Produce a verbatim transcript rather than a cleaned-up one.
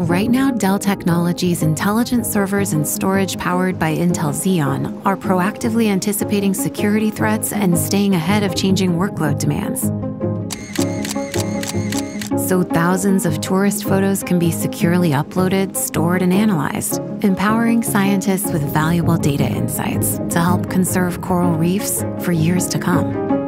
Right now, Dell Technologies' intelligent servers and storage powered by Intel Xeon are proactively anticipating security threats and staying ahead of changing workload demands. So thousands of tourist photos can be securely uploaded, stored, and analyzed, empowering scientists with valuable data insights to help conserve coral reefs for years to come.